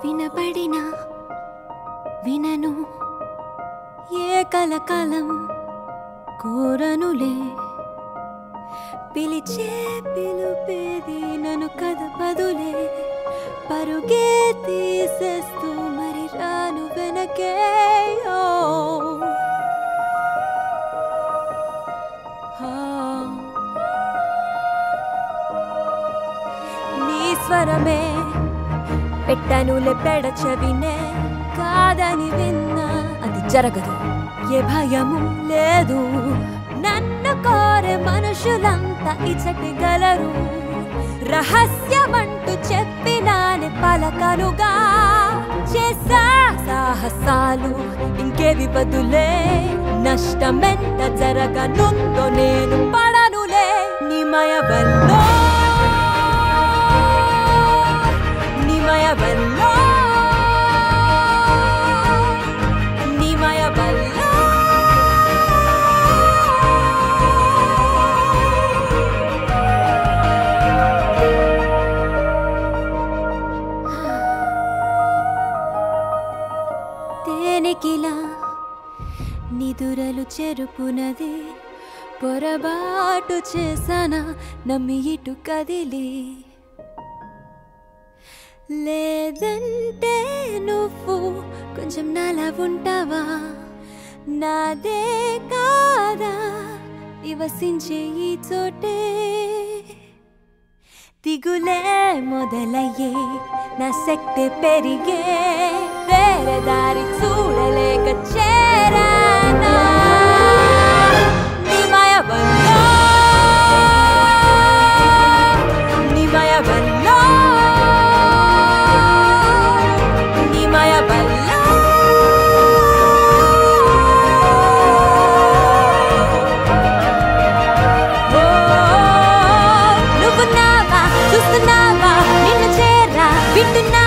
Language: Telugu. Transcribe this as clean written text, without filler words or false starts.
వినబడినా వినను ఏ కలకాలం కోరనులే పిలిచే పిలుపేది నన్ను కదపదులే పరుగే తీసేస్తూ మరి రాను వెనకే నీ స్వరమే పెట్టనులే పెడచెవినే కాదని విన్నా అది జరగదు ఏ భయము లేదు నన్ను కోరే మనుషులంతా ఇచ్చటిగలరు రహస్యమంటూ చెప్పినానే పలకనుగా చేసా సాహసాలు ఇంకేవి బదులే నష్టమెంత జరగనుందో నేను పడనులే నిమయ వల్లో నిమయ వల్లో నిమయ వల్లో తేనెకిలా నిదురలు చెరుపునది పొరబాటు చేసానా నమ్మి ఇటు కదిలి లేదంటే నువ్వు కొంచెం నాలా ఉంటావా నాదే కాదా నివసించే ఈ చోటే దిగులే మొదలయ్యే నా శక్తి పెరిగే వేరే దారి చూడలేక చేరానా నిమయ వల్లో నిమయ వల్లో నిమయ వల్లో నువ్వు నావా చూస్తున్నావా నిన్ను చేరా వింటున్నా